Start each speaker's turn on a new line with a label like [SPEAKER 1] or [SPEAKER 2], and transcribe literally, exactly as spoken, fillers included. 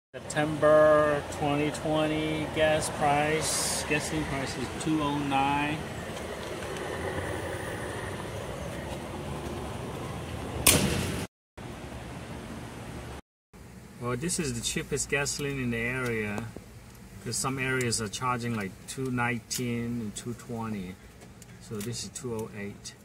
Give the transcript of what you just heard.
[SPEAKER 1] September twenty twenty gas price, gasoline price is two oh nine. Well, this is the cheapest gasoline in the area because some areas are charging like two nineteen and two twenty. So this is two oh eight.